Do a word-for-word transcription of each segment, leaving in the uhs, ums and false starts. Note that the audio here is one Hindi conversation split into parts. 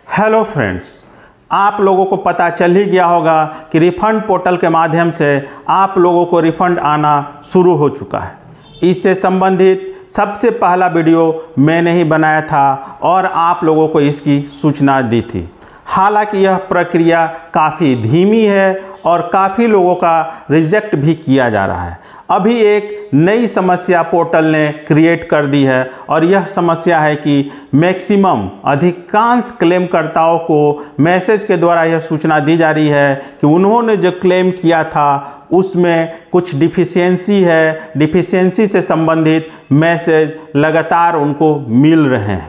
हेलो फ्रेंड्स, आप लोगों को पता चल ही गया होगा कि रिफ़ंड पोर्टल के माध्यम से आप लोगों को रिफ़ंड आना शुरू हो चुका है। इससे संबंधित सबसे पहला वीडियो मैंने ही बनाया था और आप लोगों को इसकी सूचना दी थी। हालांकि यह प्रक्रिया काफ़ी धीमी है और काफ़ी लोगों का रिजेक्ट भी किया जा रहा है। अभी एक नई समस्या पोर्टल ने क्रिएट कर दी है और यह समस्या है कि मैक्सिमम अधिकांश क्लेमकर्ताओं को मैसेज के द्वारा यह सूचना दी जा रही है कि उन्होंने जो क्लेम किया था उसमें कुछ डिफिशियंसी है, डिफिशियंसी से संबंधित मैसेज लगातार उनको मिल रहे हैं।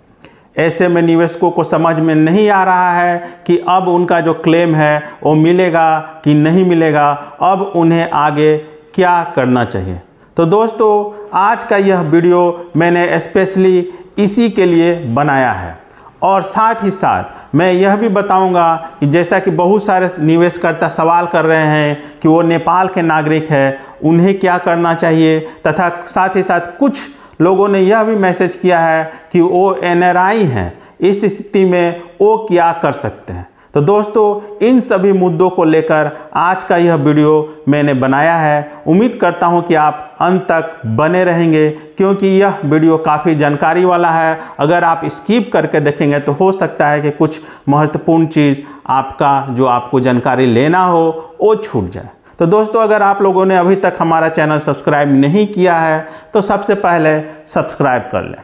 ऐसे में निवेशकों को समझ में नहीं आ रहा है कि अब उनका जो क्लेम है वो मिलेगा कि नहीं मिलेगा, अब उन्हें आगे क्या करना चाहिए। तो दोस्तों, आज का यह वीडियो मैंने स्पेशली इसी के लिए बनाया है और साथ ही साथ मैं यह भी बताऊंगा कि जैसा कि बहुत सारे निवेशकर्ता सवाल कर रहे हैं कि वो नेपाल के नागरिक हैं, उन्हें क्या करना चाहिए, तथा साथ ही साथ कुछ लोगों ने यह भी मैसेज किया है कि वो एन आर आई हैं, इस स्थिति में वो क्या कर सकते हैं। तो दोस्तों, इन सभी मुद्दों को लेकर आज का यह वीडियो मैंने बनाया है। उम्मीद करता हूं कि आप अंत तक बने रहेंगे क्योंकि यह वीडियो काफ़ी जानकारी वाला है। अगर आप स्किप करके देखेंगे तो हो सकता है कि कुछ महत्वपूर्ण चीज़ आपका जो आपको जानकारी लेना हो वो छूट जाए। तो दोस्तों, अगर आप लोगों ने अभी तक हमारा चैनल सब्सक्राइब नहीं किया है तो सबसे पहले सब्सक्राइब कर लें।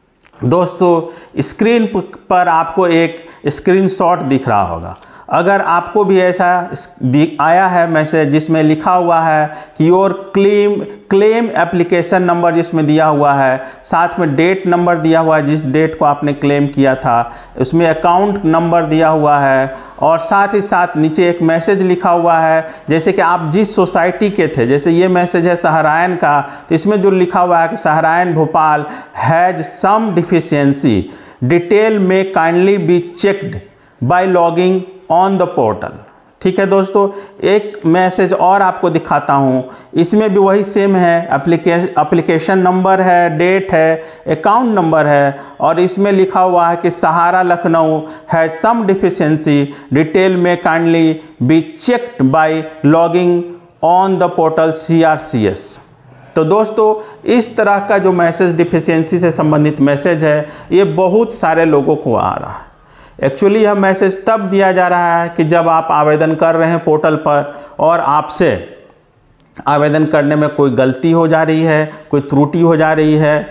दोस्तों, स्क्रीन पर आपको एक स्क्रीनशॉट दिख रहा होगा। अगर आपको भी ऐसा आया है मैसेज जिसमें लिखा हुआ है कि your claim claim application number जिसमें दिया हुआ है, साथ में डेट नंबर दिया हुआ है जिस डेट को आपने क्लेम किया था, उसमें अकाउंट नंबर दिया हुआ है और साथ ही साथ नीचे एक मैसेज लिखा हुआ है जैसे कि आप जिस सोसाइटी के थे। जैसे ये मैसेज है सहरायन का, तो इसमें जो लिखा हुआ है कि सहरायन Bhopal has some deficiency, detail में kindly be checked by logging on the portal. ठीक है दोस्तों, एक मैसेज और आपको दिखाता हूँ, इसमें भी वही सेम है, एप्लीकेशन नंबर है, डेट है, अकाउंट नंबर है और इसमें लिखा हुआ है कि सहारा लखनऊ है सम डिफिशियंसी, डिटेल में kindly be checked by logging on the portal C R C S. तो दोस्तों, इस तरह का जो मैसेज डिफिशियंसी से संबंधित मैसेज है ये बहुत सारे लोगों को आ रहा है। एक्चुअली यह मैसेज तब दिया जा रहा है कि जब आप आवेदन कर रहे हैं पोर्टल पर और आपसे आवेदन करने में कोई गलती हो जा रही है, कोई त्रुटि हो जा रही है,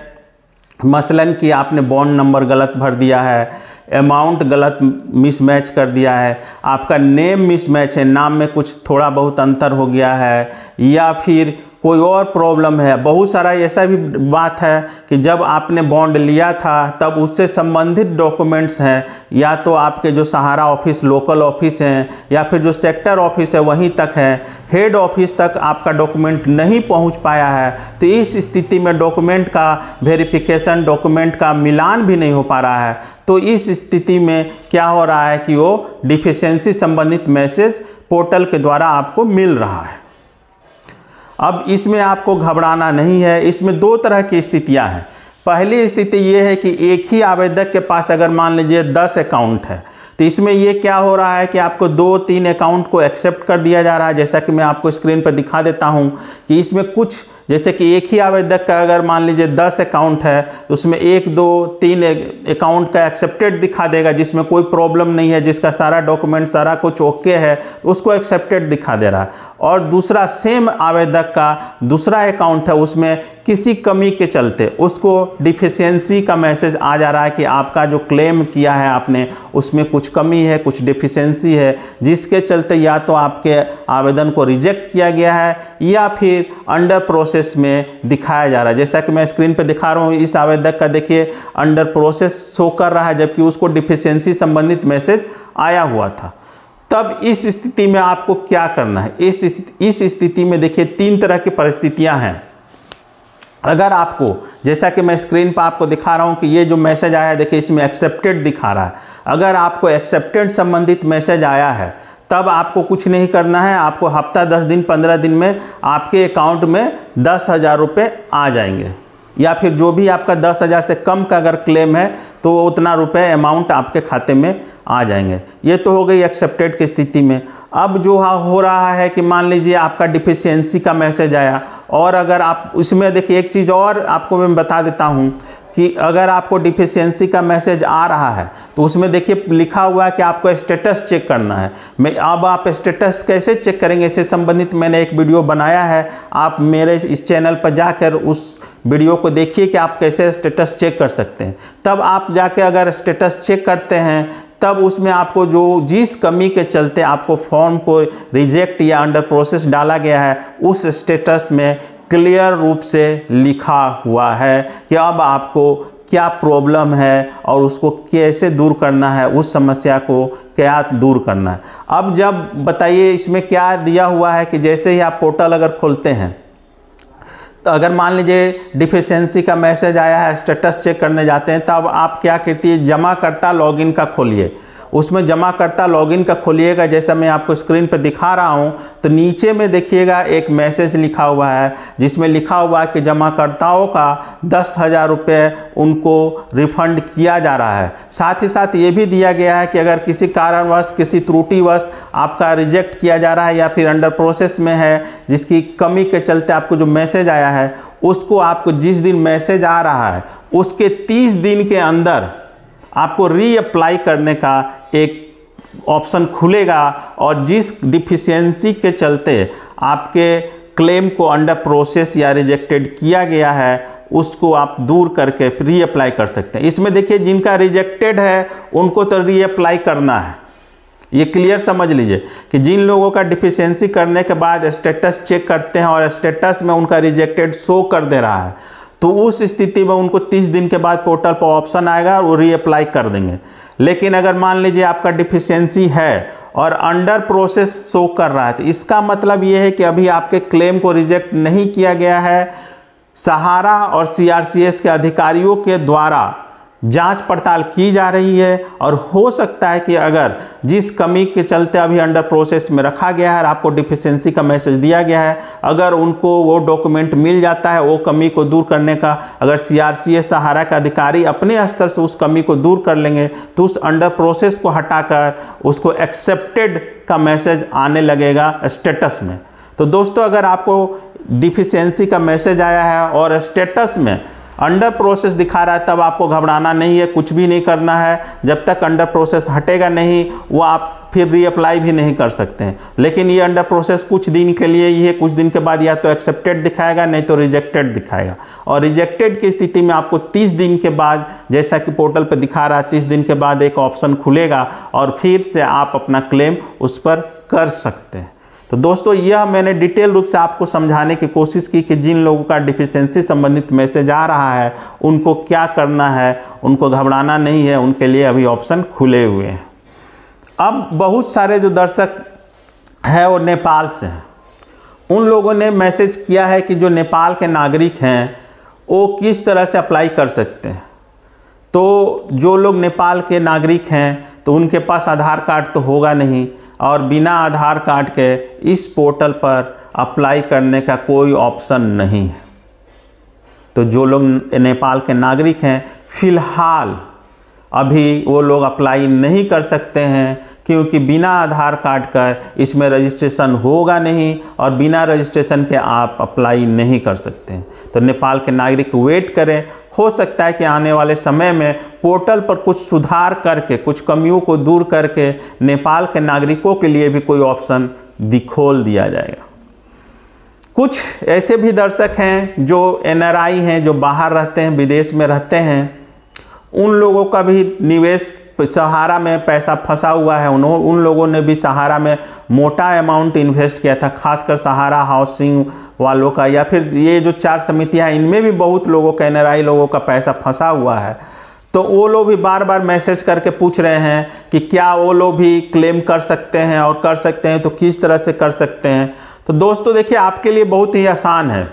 मसलन कि आपने बॉन्ड नंबर गलत भर दिया है, अमाउंट गलत मिसमैच कर दिया है, आपका नेम मिसमैच है, नाम में कुछ थोड़ा बहुत अंतर हो गया है, या फिर कोई और प्रॉब्लम है। बहुत सारा ऐसा भी बात है कि जब आपने बॉन्ड लिया था तब उससे संबंधित डॉक्यूमेंट्स हैं, या तो आपके जो सहारा ऑफिस लोकल ऑफिस हैं या फिर जो सेक्टर ऑफिस है वहीं तक है, हेड ऑफिस तक आपका डॉक्यूमेंट नहीं पहुंच पाया है। तो इस स्थिति में डॉक्यूमेंट का वेरिफिकेशन, डॉक्यूमेंट का मिलान भी नहीं हो पा रहा है। तो इस स्थिति में क्या हो रहा है कि वो डिफिशियंसी संबंधित मैसेज पोर्टल के द्वारा आपको मिल रहा है। अब इसमें आपको घबराना नहीं है। इसमें दो तरह की स्थितियां हैं। पहली स्थिति ये है कि एक ही आवेदक के पास अगर मान लीजिए दस अकाउंट है तो इसमें ये क्या हो रहा है कि आपको दो तीन अकाउंट को एक्सेप्ट कर दिया जा रहा है। जैसा कि मैं आपको स्क्रीन पर दिखा देता हूँ कि इसमें कुछ, जैसे कि एक ही आवेदक का अगर मान लीजिए दस अकाउंट है तो उसमें एक दो तीन अकाउंट का एक्सेप्टेड दिखा देगा जिसमें कोई प्रॉब्लम नहीं है, जिसका सारा डॉक्यूमेंट सारा कुछ ओके है, उसको एक्सेप्टेड दिखा दे रहा है। और दूसरा सेम आवेदक का दूसरा अकाउंट है, उसमें किसी कमी के चलते उसको डिफिशियंसी का मैसेज आ जा रहा है कि आपका जो क्लेम किया है आपने उसमें कुछ कमी है, कुछ डिफिशियंसी है, जिसके चलते या तो आपके आवेदन को रिजेक्ट किया गया है या फिर अंडर प्रोसेस में दिखाया जा रहा है। जैसा कि मैं स्क्रीन पे दिखा रहा हूँ, इस आवेदक का देखिए अंडर प्रोसेस शो कर रहा है जबकि उसको डिफिशियंसी संबंधित मैसेज आया हुआ था। तब इस स्थिति में आपको क्या करना है? इस इस स्थिति में देखिए तीन तरह की परिस्थितियां हैं। अगर आपको, जैसा कि मैं स्क्रीन पर आपको दिखा रहा हूं कि ये जो मैसेज आया है देखिए इसमें एक्सेप्टेड दिखा रहा है। अगर आपको एक्सेप्टेड संबंधित मैसेज आया है तब आपको कुछ नहीं करना है। आपको हफ्ता दस दिन पंद्रह दिन में आपके अकाउंट में दस हज़ार रुपये आ जाएंगे। या फिर जो भी आपका दस हज़ार से कम का अगर क्लेम है तो उतना रुपए अमाउंट आपके खाते में आ जाएंगे। ये तो हो गई एक्सेप्टेड की स्थिति में। अब जो हो रहा है कि मान लीजिए आपका डिफिशियंसी का मैसेज आया, और अगर आप उसमें देखिए एक चीज़ और आपको मैं बता देता हूँ कि अगर आपको डिफिशियंसी का मैसेज आ रहा है तो उसमें देखिए लिखा हुआ है कि आपको स्टेटस चेक करना है। मैं अब आप स्टेटस कैसे चेक करेंगे इससे संबंधित मैंने एक वीडियो बनाया है, आप मेरे इस चैनल पर जाकर उस वीडियो को देखिए कि आप कैसे स्टेटस चेक कर सकते हैं। तब आप जाके अगर स्टेटस चेक करते हैं तब उसमें आपको जो जिस कमी के चलते आपको फॉर्म को रिजेक्ट या अंडर प्रोसेस डाला गया है उस स्टेटस में क्लियर रूप से लिखा हुआ है कि अब आपको क्या प्रॉब्लम है और उसको कैसे दूर करना है, उस समस्या को क्या दूर करना है। अब जब बताइए इसमें क्या दिया हुआ है कि जैसे ही आप पोर्टल अगर खोलते हैं तो अगर मान लीजिए डिफिशियंसी का मैसेज आया है, स्टेटस चेक करने जाते हैं, तब आप क्या करती है, जमाकर्ता लॉगिन का खोलिए। उसमें जमाकर्ता लॉगिन का खोलिएगा, जैसा मैं आपको स्क्रीन पर दिखा रहा हूं, तो नीचे में देखिएगा एक मैसेज लिखा हुआ है जिसमें लिखा हुआ है कि जमाकर्ताओं का दस हज़ार रुपये उनको रिफंड किया जा रहा है। साथ ही साथ ये भी दिया गया है कि अगर किसी कारणवश किसी त्रुटिवश आपका रिजेक्ट किया जा रहा है या फिर अंडर प्रोसेस में है, जिसकी कमी के चलते आपको जो मैसेज आया है उसको आपको जिस दिन मैसेज आ रहा है उसके तीस दिन के अंदर आपको रीअप्लाई करने का एक ऑप्शन खुलेगा, और जिस डिफिशियंसी के चलते आपके क्लेम को अंडर प्रोसेस या रिजेक्टेड किया गया है उसको आप दूर करके रीअप्लाई कर सकते हैं। इसमें देखिए जिनका रिजेक्टेड है उनको तो रीअप्लाई करना है, ये क्लियर समझ लीजिए कि जिन लोगों का डिफिशियंसी करने के बाद स्टेटस चेक करते हैं और स्टेटस में उनका रिजेक्टेड शो कर दे रहा है तो उस स्थिति में उनको तीस दिन के बाद पोर्टल पर ऑप्शन आएगा और वो रीअप्लाई कर देंगे। लेकिन अगर मान लीजिए आपका डिफिशियंसी है और अंडर प्रोसेस शो कर रहा है तो इसका मतलब ये है कि अभी आपके क्लेम को रिजेक्ट नहीं किया गया है। सहारा और सीआरसीएस के अधिकारियों के द्वारा जांच पड़ताल की जा रही है, और हो सकता है कि अगर जिस कमी के चलते अभी अंडर प्रोसेस में रखा गया है और आपको डिफिशियंसी का मैसेज दिया गया है, अगर उनको वो डॉक्यूमेंट मिल जाता है वो कमी को दूर करने का, अगर सीआरसीएस सहारा के अधिकारी अपने स्तर से उस कमी को दूर कर लेंगे तो उस अंडर प्रोसेस को हटाकर उसको एक्सेप्टेड का मैसेज आने लगेगा स्टेटस में। तो दोस्तों अगर आपको डिफिशियंसी का मैसेज आया है और स्टेटस में अंडर प्रोसेस दिखा रहा है तब आपको घबराना नहीं है, कुछ भी नहीं करना है। जब तक अंडर प्रोसेस हटेगा नहीं वो आप फिर रीअप्लाई भी नहीं कर सकते हैं। लेकिन ये अंडर प्रोसेस कुछ दिन के लिए ही है, कुछ दिन के बाद या तो एक्सेप्टेड दिखाएगा नहीं तो रिजेक्टेड दिखाएगा, और रिजेक्टेड की स्थिति में आपको तीस दिन के बाद, जैसा कि पोर्टल पर दिखा रहा है, तीस दिन के बाद एक ऑप्शन खुलेगा और फिर से आप अपना क्लेम उस पर कर सकते हैं। तो दोस्तों यह मैंने डिटेल रूप से आपको समझाने की कोशिश की कि जिन लोगों का डिफिशियंसी संबंधित मैसेज आ रहा है उनको क्या करना है, उनको घबराना नहीं है, उनके लिए अभी ऑप्शन खुले हुए हैं। अब बहुत सारे जो दर्शक हैं वो नेपाल से हैं, उन लोगों ने मैसेज किया है कि जो नेपाल के नागरिक हैं वो किस तरह से अप्लाई कर सकते हैं। तो जो लोग नेपाल के नागरिक हैं तो उनके पास आधार कार्ड तो होगा नहीं, और बिना आधार कार्ड के इस पोर्टल पर अप्लाई करने का कोई ऑप्शन नहीं है। तो जो लोग नेपाल के नागरिक हैं फिलहाल अभी वो लोग अप्लाई नहीं कर सकते हैं, क्योंकि बिना आधार कार्ड कर इसमें रजिस्ट्रेशन होगा नहीं, और बिना रजिस्ट्रेशन के आप अप्लाई नहीं कर सकते हैं। तो नेपाल के नागरिक वेट करें, हो सकता है कि आने वाले समय में पोर्टल पर कुछ सुधार करके, कुछ कमियों को दूर करके नेपाल के नागरिकों के लिए भी कोई ऑप्शन दिखोल दिया जाएगा। कुछ ऐसे भी दर्शक हैं जो एन आर आई हैं, जो बाहर रहते हैं, विदेश में रहते हैं, उन लोगों का भी निवेश सहारा में पैसा फंसा हुआ है। उन्होंने उन लोगों ने भी सहारा में मोटा अमाउंट इन्वेस्ट किया था, खासकर सहारा हाउसिंग वालों का, या फिर ये जो चार समितियां हैं इनमें भी बहुत लोगों का, एन आर आई लोगों का पैसा फंसा हुआ है। तो वो लोग भी बार बार मैसेज करके पूछ रहे हैं कि क्या वो लोग भी क्लेम कर सकते हैं, और कर सकते हैं तो किस तरह से कर सकते हैं। तो दोस्तों देखिए आपके लिए बहुत ही आसान है।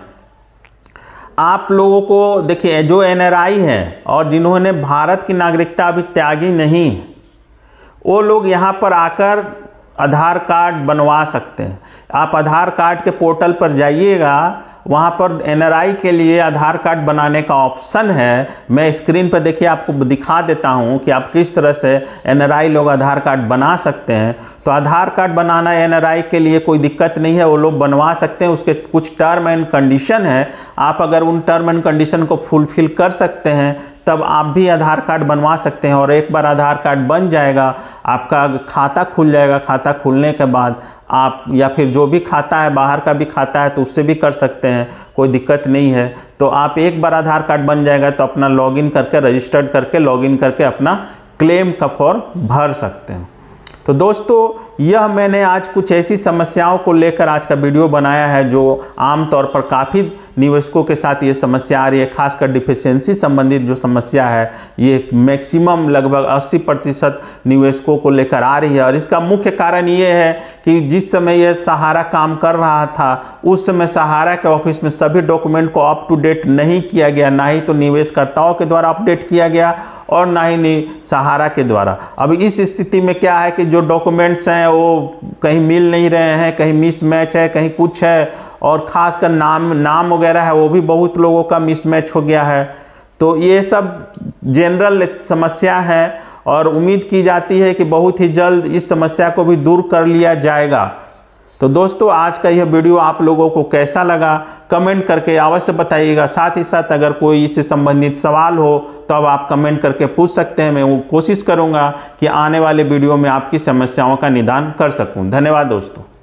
आप लोगों को देखिए जो एन आर आई हैं और जिन्होंने भारत की नागरिकता अभी त्यागी नहीं, वो लोग यहाँ पर आकर आधार कार्ड बनवा सकते हैं। आप आधार कार्ड के पोर्टल पर जाइएगा वहाँ पर एन आर आई के लिए आधार कार्ड बनाने का ऑप्शन है। मैं स्क्रीन पर देखिए आपको दिखा देता हूँ कि आप किस तरह से एन आर आई लोग आधार कार्ड बना सकते हैं। तो आधार कार्ड बनाना एन आर आई के लिए कोई दिक्कत नहीं है, वो लोग बनवा सकते हैं। उसके कुछ टर्म एंड कंडीशन है, आप अगर उन टर्म एंड कंडीशन को फुलफिल कर सकते हैं तब आप भी आधार कार्ड बनवा सकते हैं। और एक बार आधार कार्ड बन जाएगा, आपका खाता खुल जाएगा। खाता खुलने के बाद आप, या फिर जो भी खाता है, बाहर का भी खाता है तो उससे भी कर सकते हैं, कोई दिक्कत नहीं है। तो आप एक बार आधार कार्ड बन जाएगा तो अपना लॉगिन करके, रजिस्टर्ड करके, लॉगिन करके अपना क्लेम का फॉर्म भर सकते हैं। तो दोस्तों, यह मैंने आज कुछ ऐसी समस्याओं को लेकर आज का वीडियो बनाया है जो आमतौर पर काफ़ी निवेशकों के साथ ये समस्या आ रही है। खासकर डिफिशियंसी संबंधित जो समस्या है, ये मैक्सिमम लगभग अस्सी प्रतिशत निवेशकों को लेकर आ रही है। और इसका मुख्य कारण ये है कि जिस समय यह सहारा काम कर रहा था, उस समय सहारा के ऑफिस में सभी डॉक्यूमेंट को अप टू डेट नहीं किया गया, ना ही तो निवेशकर्ताओं के द्वारा अपडेट किया गया और ना ही नहीं सहारा के द्वारा। अब इस स्थिति में क्या है कि जो डॉक्यूमेंट्स हैं वो कहीं मिल नहीं रहे हैं, कहीं मिसमैच है, कहीं कुछ है, और ख़ासकर नाम नाम वगैरह है वो भी बहुत लोगों का मिसमैच हो गया है। तो ये सब जनरल समस्या है और उम्मीद की जाती है कि बहुत ही जल्द इस समस्या को भी दूर कर लिया जाएगा। तो दोस्तों, आज का यह वीडियो आप लोगों को कैसा लगा कमेंट करके अवश्य बताइएगा। साथ ही साथ अगर कोई इससे संबंधित सवाल हो तो अब आप कमेंट करके पूछ सकते हैं। मैं वो कोशिश करूंगा कि आने वाले वीडियो में आपकी समस्याओं का निदान कर सकूं। धन्यवाद दोस्तों।